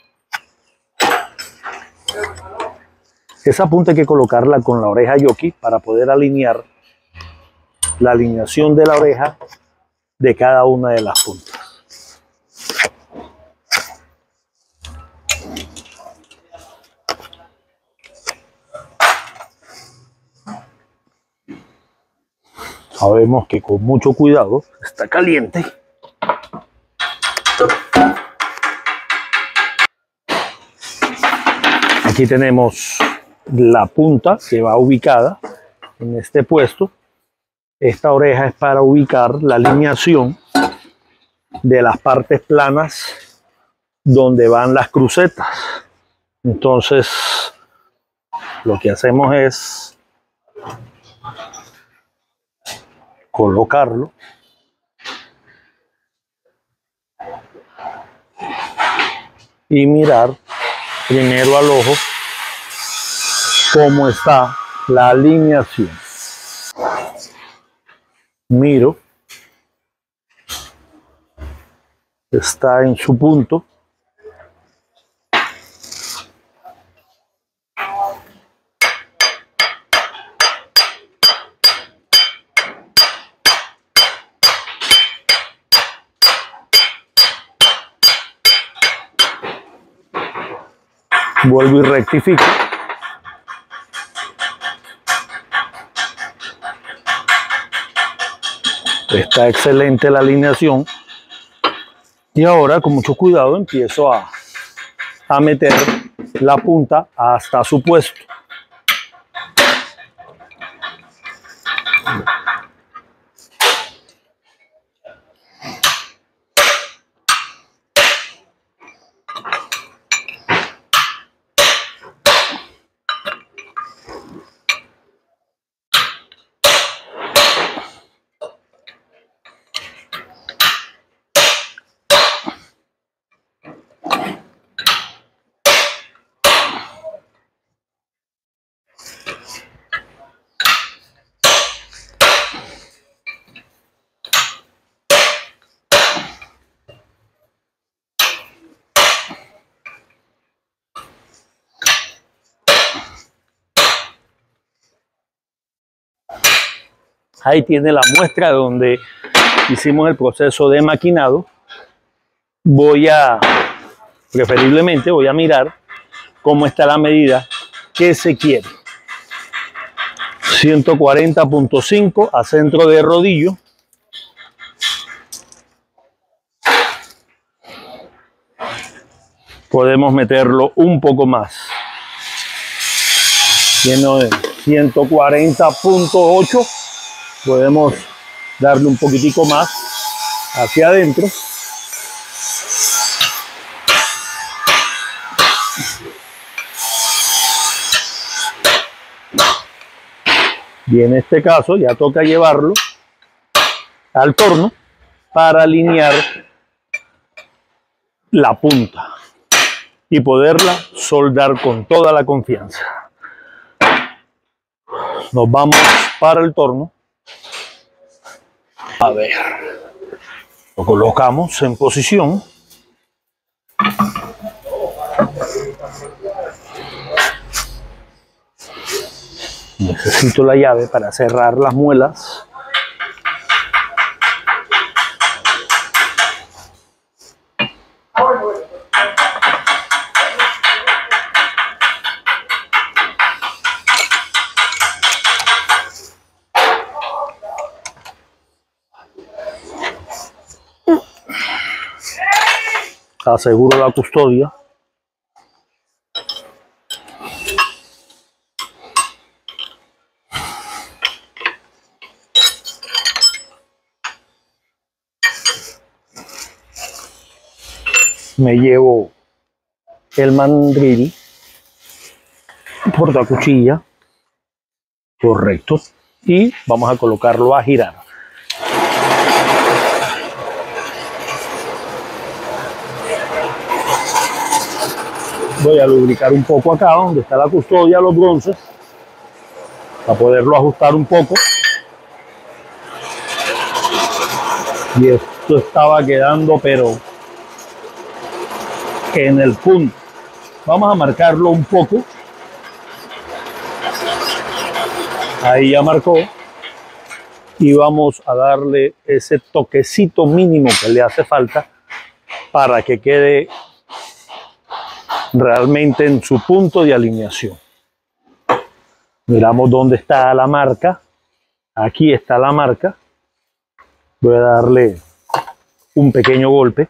Esa punta hay que colocarla con la oreja jockey para poder alinear la alineación de la oreja de cada una de las puntas. Sabemos que con mucho cuidado, está caliente. Aquí tenemos la punta que va ubicada en este puesto. Esta oreja es para ubicar la alineación de las partes planas donde van las crucetas. Entonces, lo que hacemos es colocarlo y mirar primero al ojo cómo está la alineación. Miro, está en su punto. Vuelvo y rectifico. Está excelente la alineación. Y ahora con mucho cuidado empiezo a, a meter la punta hasta su puesto. Ahí tiene la muestra donde hicimos el proceso de maquinado. Voy a, preferiblemente, voy a mirar cómo está la medida que se quiere. ciento cuarenta punto cinco a centro de rodillo. Podemos meterlo un poco más. Lleno de ciento cuarenta punto ocho. Podemos darle un poquitico más hacia adentro. Y en este caso ya toca llevarlo al torno para alinear la punta y poderla soldar con toda la confianza. Nos vamos para el torno. A ver, lo colocamos en posición. Necesito la llave para cerrar las muelas. Aseguro la custodia. Me llevo el mandril, portacuchilla, correcto, y vamos a colocarlo a girar. Voy a lubricar un poco acá donde está la custodia, los bronces, para poderlo ajustar un poco. Y esto estaba quedando pero en el punto. Vamos a marcarlo un poco. Ahí ya marcó. Y vamos a darle ese toquecito mínimo que le hace falta para que quede realmente en su punto de alineación. Miramos dónde está la marca. Aquí está la marca. Voy a darle un pequeño golpe.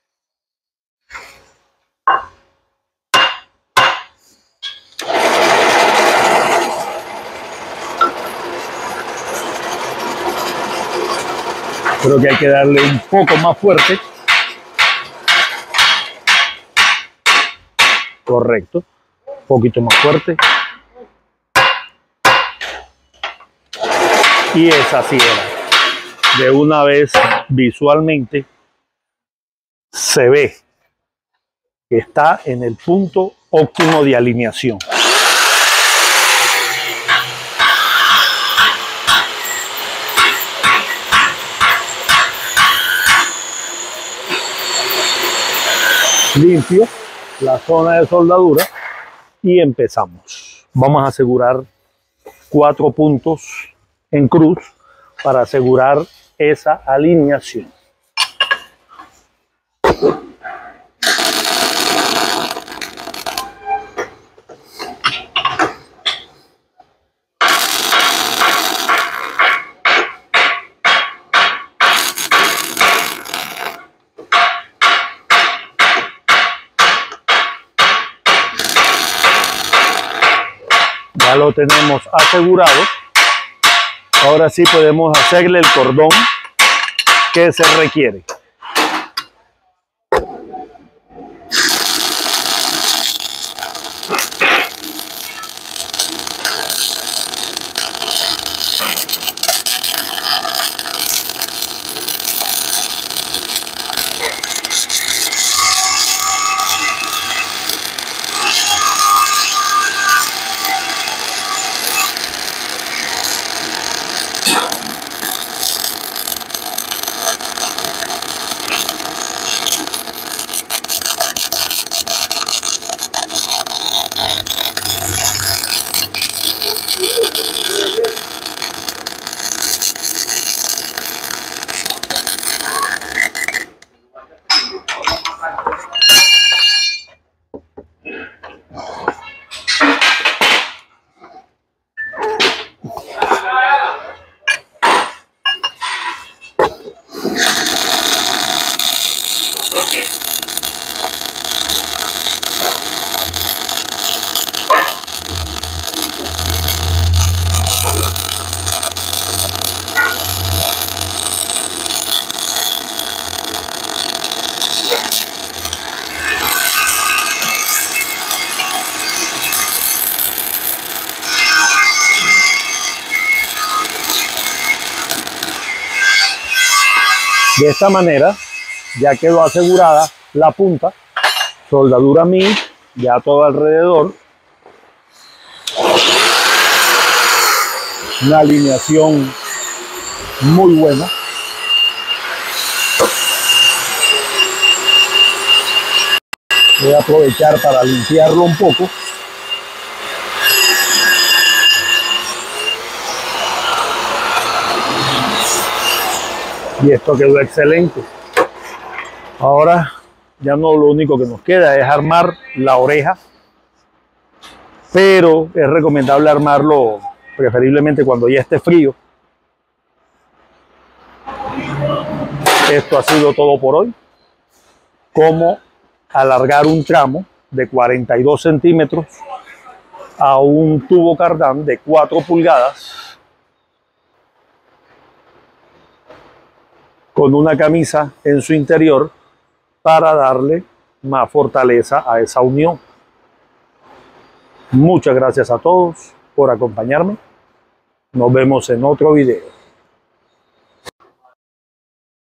Creo que hay que darle un poco más fuerte. Correcto. Un poquito más fuerte. Y es así era. De una vez visualmente se ve que está en el punto óptimo de alineación. Limpio la zona de soldadura y empezamos. Vamos a asegurar cuatro puntos en cruz para asegurar esa alineación. Ya lo tenemos asegurado. Ahora sí podemos hacerle el cordón que se requiere. De esta manera ya quedó asegurada la punta, soldadura M I G ya todo alrededor, una alineación muy buena. Voy a aprovechar para limpiarlo un poco. Y esto quedó excelente. Ahora ya no, lo único que nos queda es armar la oreja, pero es recomendable armarlo preferiblemente cuando ya esté frío. Esto ha sido todo por hoy. Cómo alargar un tramo de cuarenta y dos centímetros a un tubo cardán de cuatro pulgadas con una camisa en su interior para darle más fortaleza a esa unión. Muchas gracias a todos por acompañarme. Nos vemos en otro video.